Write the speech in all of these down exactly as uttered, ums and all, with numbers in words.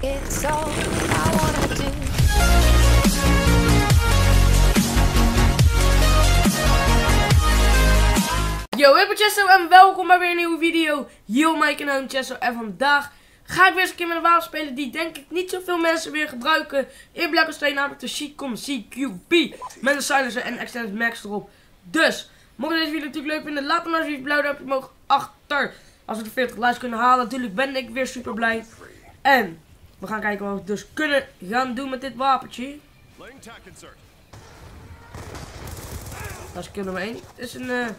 It's all I wanna do. Yo, ik ben Chesto en welkom bij weer een nieuwe video. Yo, op mijn kanaal Chesto en vandaag ga ik weer eens een keer met een wapen spelen die denk ik niet zoveel mensen weer gebruiken in Black Ops twee, namelijk de Seacom C Q B met een silencer en extended max erop. Dus, mocht je deze video natuurlijk leuk vinden, laat hem maar even blauw duimpje omhoog achter. Als we de veertig likes kunnen halen, natuurlijk ben ik weer super blij. En we gaan kijken wat we dus kunnen gaan doen met dit wapentje. Dat is kill nummer één. Het is een... Uh...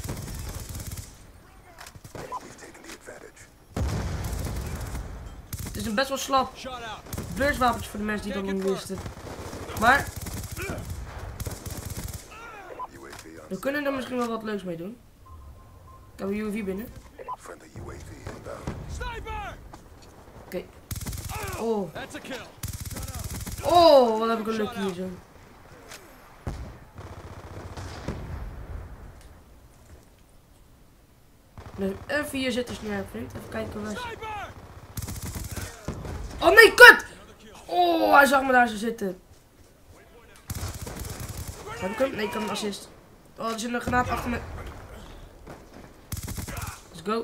Het is een best wel slap beurswapentje voor de mensen die dat nog niet wisten. Maar... we kunnen er misschien wel wat leuks mee doen. Ik heb een U A V binnen. Oké. Okay. Oh. Oh, wat heb ik een lucky hier zo. Nee, even hier zitten sneer, vriend. Even kijken waar ze... Oh nee, kut! Oh, hij zag me daar zo zitten. Heb ik hem? Nee, ik kan een assist. Oh, er zit een granaat achter me. Let's go.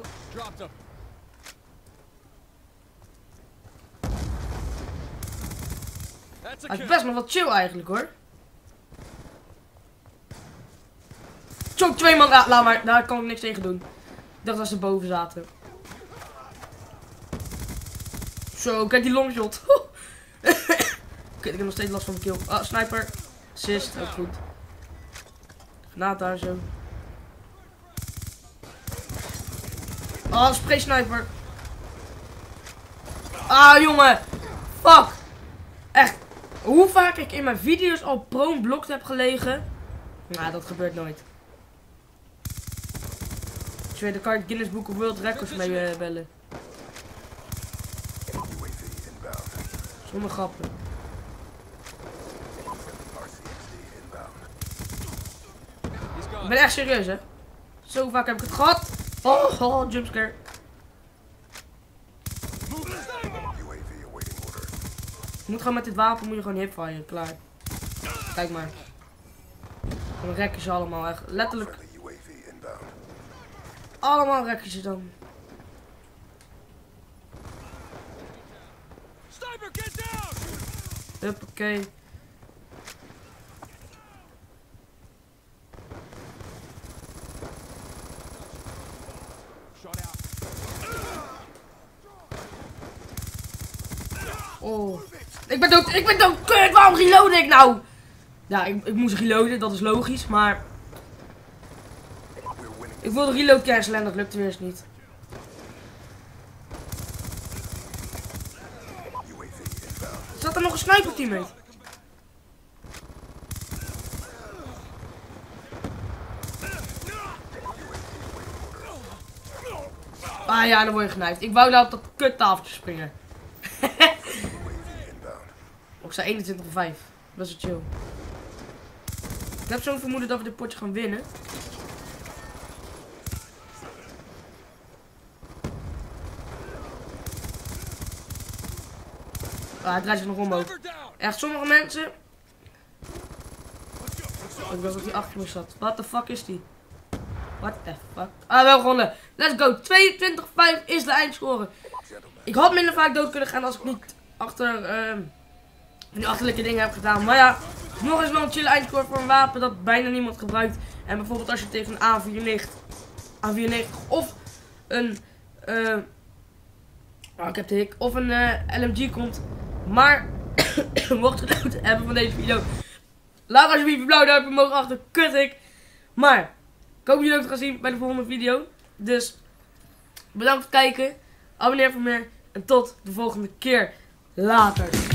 Hij is best nog wat chill eigenlijk hoor. Choke twee man, ja, laat maar, daar kan ik niks tegen doen. Ik dacht dat ze boven zaten. Zo, kijk die longshot. Kut, ik heb nog steeds last van mijn kill. Ah, sniper. Assist, ook goed. Granaat daar zo. Ah, oh, spray sniper. Ah, jongen. Fuck. Echt. Hoe vaak ik in mijn video's al prone blocked heb gelegen. Nou, dat gebeurt nooit. Ik weet, daar kan ik Guinness Book of World Records mee uh, bellen. Zonder grappen. Ik ben echt serieus, hè. Zo vaak heb ik het gehad. Oh, oh jumpscare. Je moet gewoon met dit wapen moet je gewoon hipfire, klaar. Kijk maar. Dan rekken ze allemaal echt. Letterlijk. Allemaal rekken ze dan. Huppakee. Oh. Ik ben dood, ik ben dood, kut, waarom reload ik nou? Ja, ik, ik moest reloaden, dat is logisch, maar... ik wilde reload cancelen en dat lukte weer eens niet. Zat er nog een sniper teammate? Ah ja, dan word je genijpt. Ik wou nou op dat kuttafeltje springen. Ik sta eenentwintig voor vijf. Best wel chill. Ik heb zo'n vermoeden dat we dit potje gaan winnen. Ah, hij draait zich nog omhoog. Echt, sommige mensen... ik dacht dat hij achter me zat. What the fuck is die? What the fuck? Ah, wel gewonnen. Let's go. tweeëntwintig vijf is de eindscore. Ik had minder vaak dood kunnen gaan als ik niet achter... Uh, die achterlijke dingen heb gedaan. Maar ja, nog eens wel een chille eindscore voor een wapen dat bijna niemand gebruikt. En bijvoorbeeld als je tegen een A vierennegentig, A vierennegentig of een... Uh, oh, ik heb de hik. Of een uh, L M G komt. Maar, mocht je het hebben van deze video, laat alsjeblieft een blauw duimpje omhoog achter. Kut ik. Maar, ik hoop jullie ook te gaan zien bij de volgende video. Dus, bedankt voor het kijken. Abonneer voor meer. En tot de volgende keer. Later.